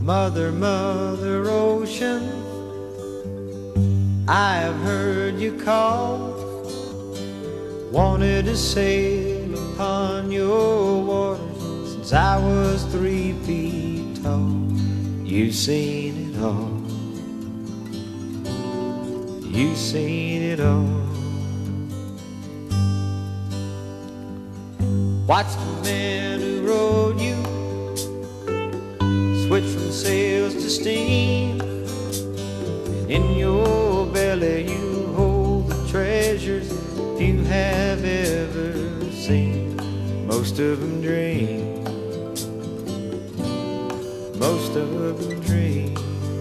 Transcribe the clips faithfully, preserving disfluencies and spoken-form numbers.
Mother, Mother Ocean, I have heard you call. Wanted to sail upon your waters since I was three feet tall. You've seen it all. You've seen it all. Watch the men who rowed you switch from sails to steam, and in your belly you hold the treasures few have ever seen. Most of them dream, most of them dream.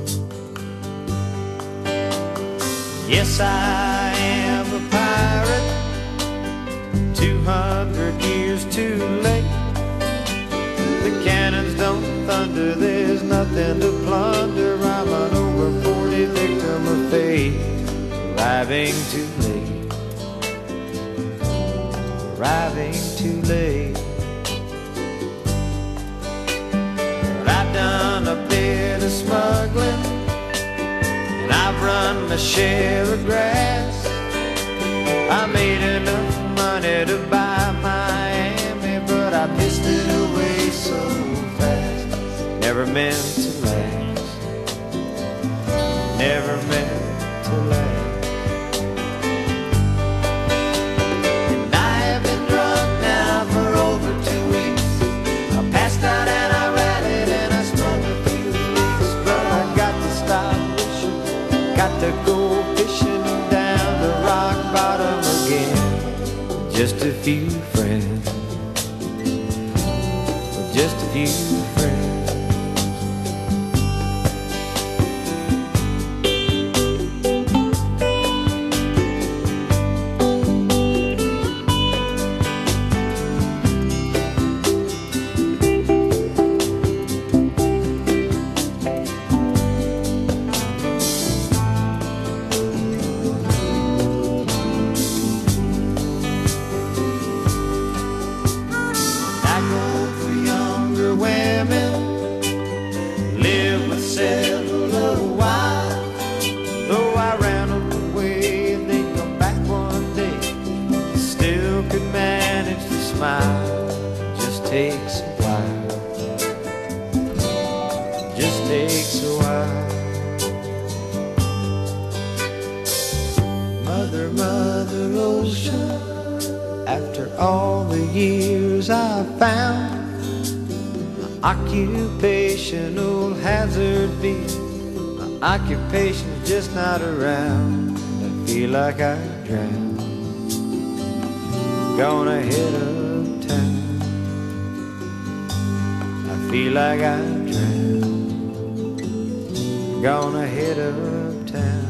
Yes, I am a pirate, two hundred years too late. The cannons don't thunder, there's nothing to plunder. I'm an over forty victim of fate, arriving too late, arriving too late. But I've done a bit of smuggling, and I've run my share of grass. I made enough money to buy Miami, but I pissed it away so fast. Never meant to last, never meant to last. And I have been drunk now for over two weeks. I passed out and I rallied and I smoked a few leaks. But I got to stop fishing, got to go fishing down the rock bottom again. Just a few friends, just a few friends. Occupational hazard be my occupation's just not around. I feel like I drown. Gonna head uptown. I feel like I drown. Gonna head uptown.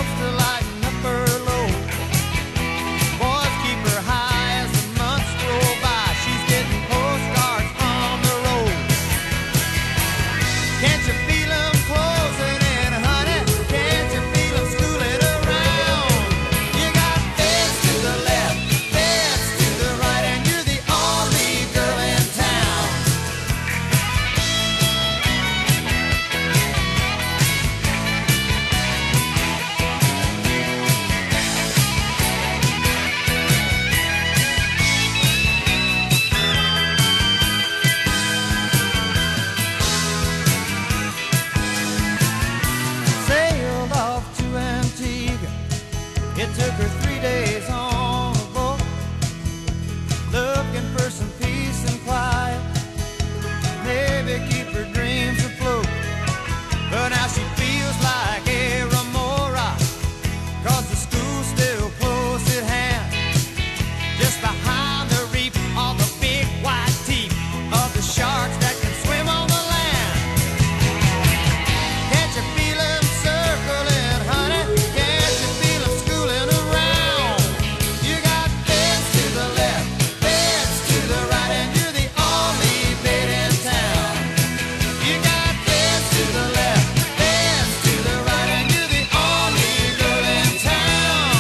helps to lighten up her load. Boys keep her high as the months roll by. She's getting postcards from the road. Can't you feel them closing in, honey? Can't you feel them schooling around? You got beds to the left, beds to the right, and you're the only girl in town. Sailed off to Antigua. It took her three days on a boat, looking for some peace and quiet, maybe keep her dreams afloat. But now she feels like a remora, 'cause the school's still close at hand. Just behind the reef are the big white teeth of the sharks that can swim on the land. Can't you feel them circling, honey? Can't you feel them schooling around? You got beds to the left, beds to the right, and you're the only bed in town. You got beds to the left, beds to the right, and you're the only girl in town.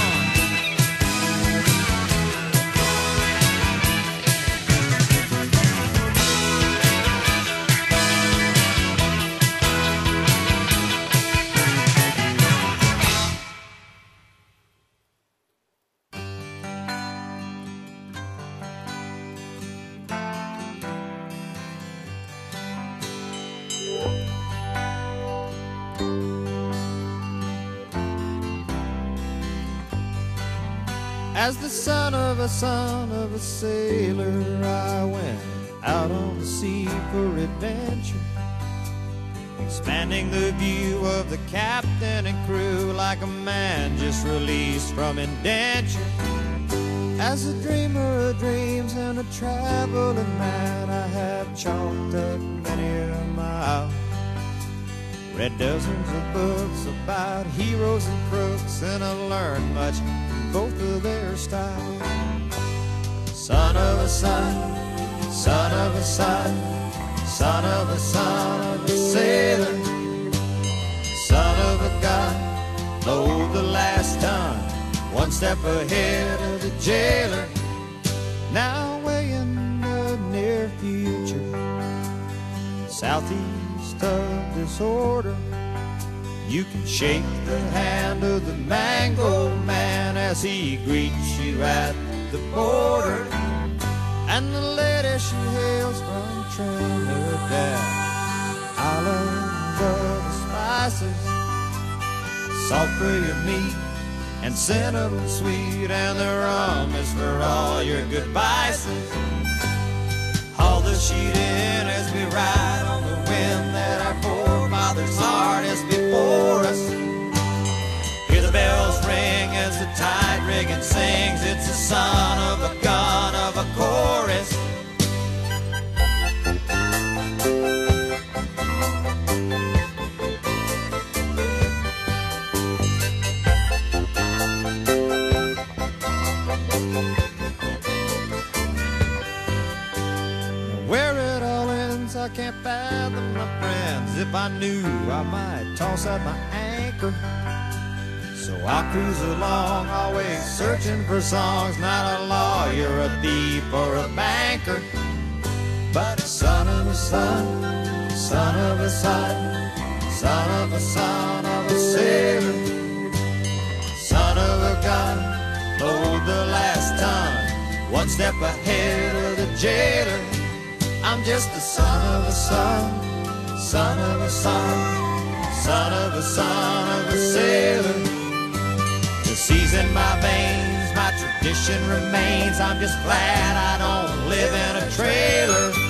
As the son of a son of a sailor, I went out on the sea for adventure, expanding the view of the captain and crew like a man just released from indenture. As a dreamer of dreams and a traveling man, I have chalked up many a mile, read dozens of books about heroes and crooks, and I learned much both of their style. Son of a son, son of a son, son of a son of a sailor, son of a god, load the last ton, one step ahead of the jailer. Now way in the near future, southeast of disorder, you can shake the hand of the mango man as he greets you at the border. And the lady she hails from Trinidad, islands of the spices, salt for your meat and cinnamon sweet, and the rum is for all your good vices. Haul the sheet in as we ride on the wind that our forefathers harnessed before us. Hear the bells ring as the tide rigging sings. It's the son of a gun of a chorus. Where it all ends, I can't fathom, my friends. If I knew, I might toss out my anchor. So I cruise along, always searching for songs. Not a lawyer, a thief, or a banker, but a son of a son, son of a son, son of a son of a sailor, son of a gun, load the last ton, one step ahead of the jailer. I'm just the son of a son, son of a son, son of a son of a sailor. The sea's in my veins, my tradition remains. I'm just glad I don't live in a trailer.